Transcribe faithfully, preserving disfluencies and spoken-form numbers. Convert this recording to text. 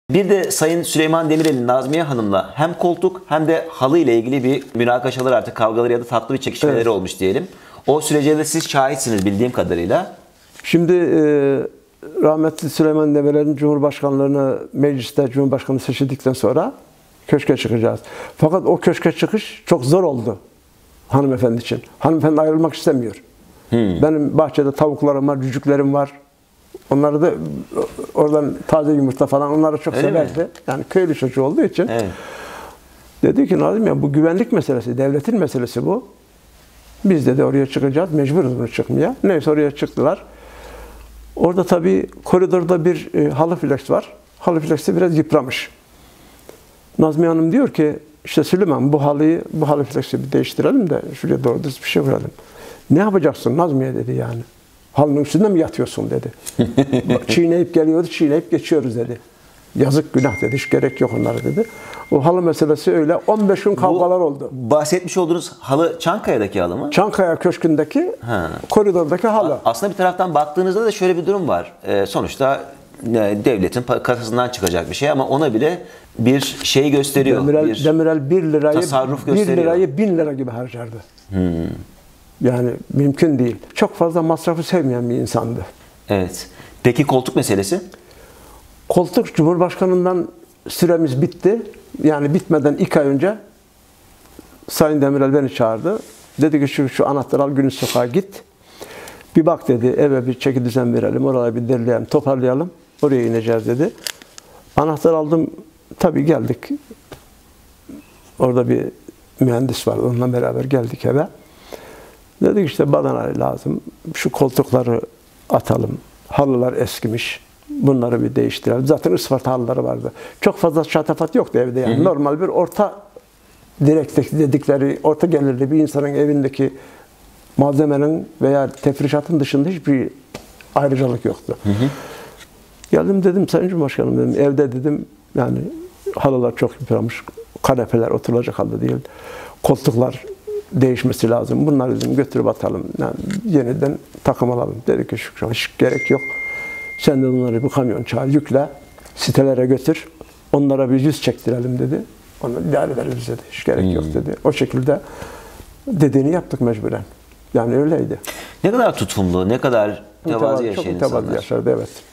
Bir de Sayın Süleyman Demirel'in Nazmiye Hanım'la hem koltuk hem de halı ile ilgili bir münakaşaları, artık kavgaları ya da tatlı bir çekişmeleri evet. olmuş diyelim. O sürece de siz şahitsiniz bildiğim kadarıyla. Şimdi e, rahmetli Süleyman Demirel'in Cumhurbaşkanlığını mecliste Cumhurbaşkanı seçildikten sonra köşke çıkacağız. Fakat o köşke çıkış çok zor oldu hanımefendi için. Hanımefendi ayrılmak istemiyor. Hmm. Benim bahçede tavuklarım var, cücüklerim var. Onları da oradan taze yumurta falan onları çok Öyle severdi. Mi? Yani köylü çocuğu olduğu için. Evet. Dedi ki Nazım ya bu güvenlik meselesi, devletin meselesi bu. Biz de oraya çıkacağız, mecburuz bunu çıkmaya. Neyse oraya çıktılar. Orada tabii koridorda bir e, halı flex var. Halı flex'i biraz yıpramış. Nazmiye Hanım diyor ki işte Süleyman bu halıyı, bu halı flex'i bir değiştirelim de şuraya doğru düz bir şey koyalım. Ne yapacaksın Nazmiye dedi yani. Halının üstünde mi yatıyorsun dedi. Çiğneyip geliyordu, çiğneyip geçiyoruz dedi. Yazık günah dedi, hiç gerek yok onlara dedi. O halı meselesi öyle on beş gün kavgalar Bu, oldu. Bahsetmiş olduğunuz halı Çankaya'daki halı mı? Çankaya Köşkü'ndeki ha. koridordaki halı. Aslında bir taraftan baktığınızda da şöyle bir durum var. Ee, sonuçta devletin kasasından çıkacak bir şey ama ona bile bir şey gösteriyor. Demirel, bir Demirel bir lirayı, tasarruf gösteriyor. bir lirayı bin lira gibi harcardı. Hmm. Yani mümkün değil. Çok fazla masrafı sevmeyen bir insandı. Evet. Peki koltuk meselesi? Koltuk Cumhurbaşkanı'ndan süremiz bitti. Yani bitmeden iki ay önce Sayın Demirel beni çağırdı. Dedi ki şu, şu anahtarı al Günüz Sokağa git. Bir bak dedi eve bir çeki düzen verelim. Orayı bir derleyelim, toparlayalım. Oraya ineceğiz dedi. Anahtar aldım. Tabii geldik. Orada bir mühendis var. Onunla beraber geldik eve. Dedik işte badana lazım. Şu koltukları atalım. Halılar eskimiş. Bunları bir değiştirelim. Zaten Isparta halıları vardı. Çok fazla şatafat yoktu evde yani. Hı hı. Normal bir orta direkteki dedikleri, orta gelirli bir insanın evindeki malzemenin veya tefrişatın dışında hiçbir ayrıcalık yoktu. Hı hı. Geldim dedim Sayın Cumhurbaşkanım dedim. Evde dedim yani halılar çok yıpranmış. Kanepeler oturulacak halı değil. Koltuklar değişmesi lazım. Bunları dedim götürüp atalım. Yani yeniden takım alalım. Dedi ki şu an hiç gerek yok. Sen de bunları bir kamyon çağır, yükle, sitelere götür. Onlara bir yüz çektirelim dedi. Onu idare ederiz dedi. Hiç gerek hmm. yok dedi. O şekilde dediğini yaptık mecburen. Yani öyleydi. Ne kadar tutumlu, ne kadar mütevazi yaşayan insanlar. Çok mütevazi yaşardı, evet.